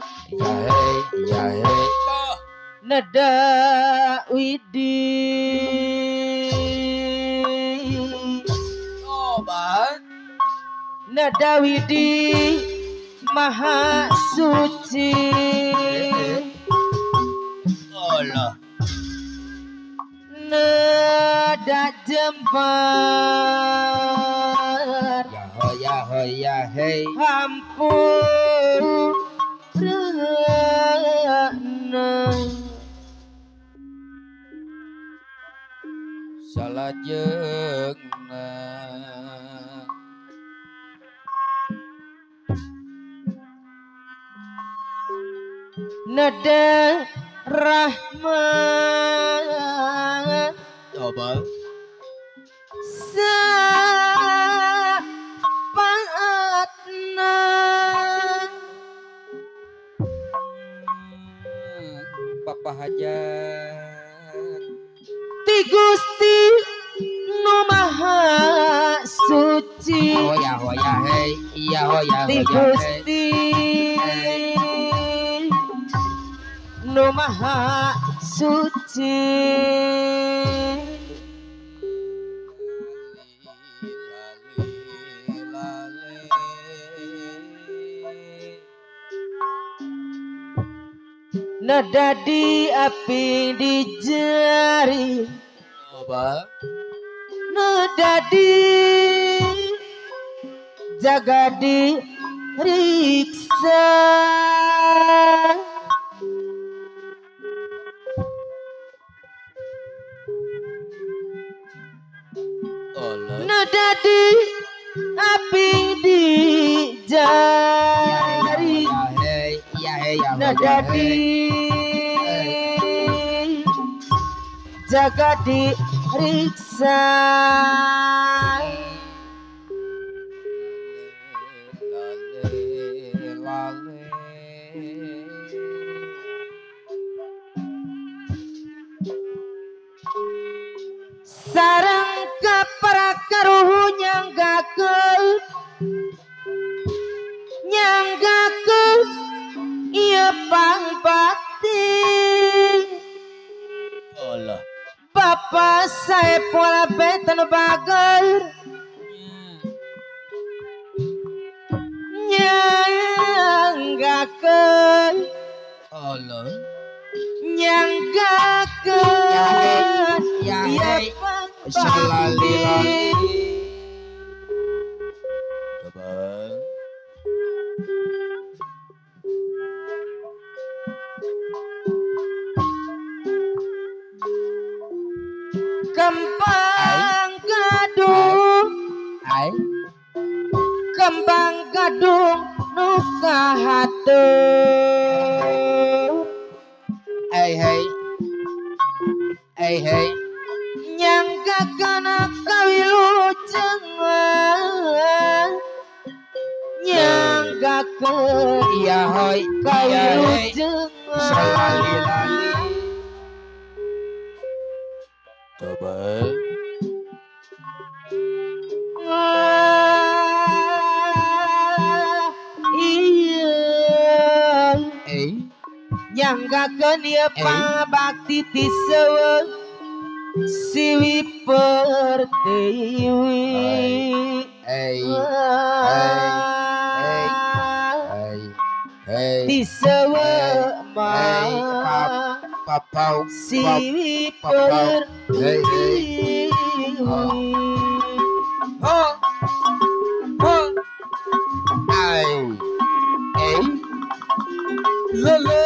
ya hei. Nada widi. Obat. Nada widi maha suci. Allah. Nada jembar. Ya hei. Hampur Salajengna nada rahmat. Obat. Sapaatna Bapak Hajat. Ti Gusti Nu Maha Suci. Ya hei. Iya ya Ti Gusti Nu Maha Suci. Nada di api di jari. Obat. Nada di jaga di riksa. Allah. Nada di api di jari. Ya hei. Nada di jaga di riksa. Sarang kaparakaruhu nyanggakeun ieu pangbakti. Allah. Bapak Saiful Beten Bager nyanggakeun Allah. nyanggakeun Ya ieu hei. pangbakti. Obat. Kembang gadung Ai. kembang gadung nu kahadeung. Hei. Nyanggakeun kawilujeng nyanggakeun Iya hoi. kawilujeng. Salali. Coba. Iya nyanggakeun ieu pangabakti ti seueung siwi pertiwi. Ti seueung mah Papau. siwi pertiwi. Lele.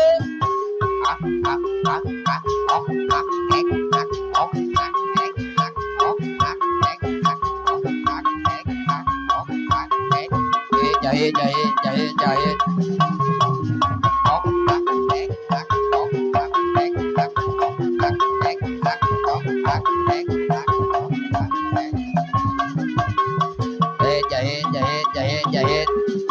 Jahit. Jahit.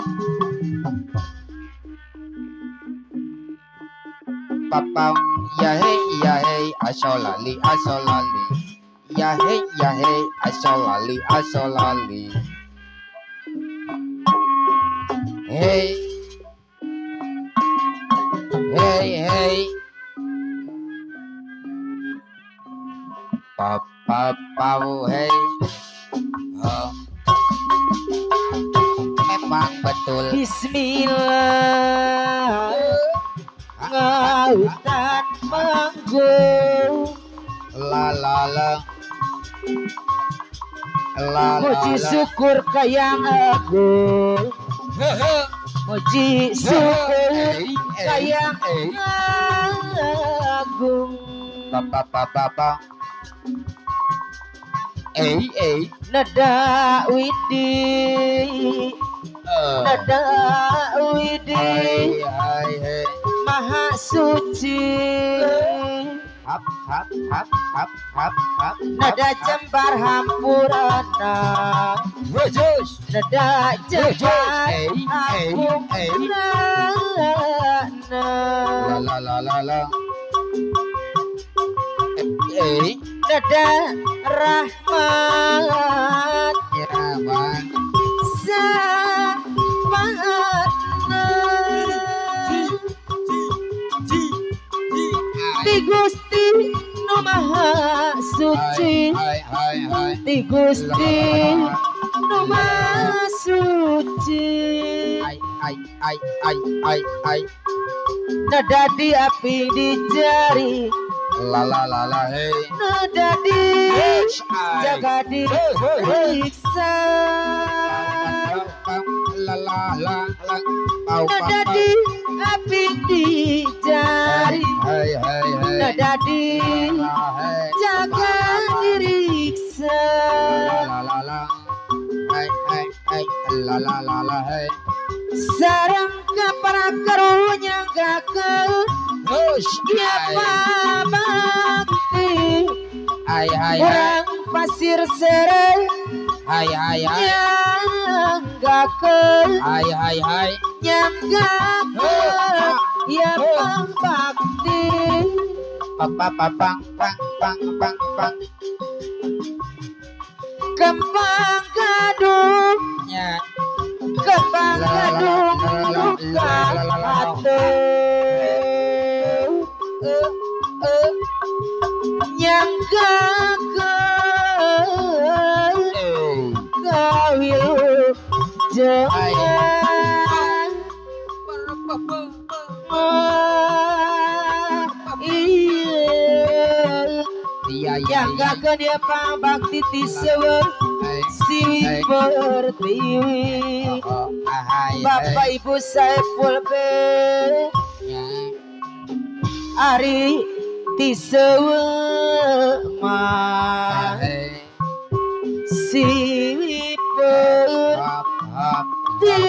Papau. Ya hei. Asolali. Ya hei. Asolali. Hey. hey. Pau hey. Oh. Memang betul. Bismillah ngautan manggung La la la. La la muji la. syukur kayang agung muji syukur kayang agung Papa. nada widi nada widi Hai. maha suci Hap. nada jembar hampurana Wajus. nada jembar hampurana La. nada rahmat Ya bang. samatna Ti Gusti nu maha suci Hai. Ti Gusti nu maha suci Ai. nada di api di jari La hey. nada di jaga di riksa La. nada di api di jari Hai. nada di jaga diriksa La. Hai. La hey. sarang kapara karunya gagal Hush. ya bakti Hai. kurang pasir serai Hai. yang gagal Hai. yang gagal ya bakti Pang. kembang gadung Ya. kembang gadung luka hati yang gagal kawil jangan Iya. yang gagal dia pambakti tisewer siwi pertiwi Hai. Bapak Ibu Saiful B Ari tisewer siwi pertiwi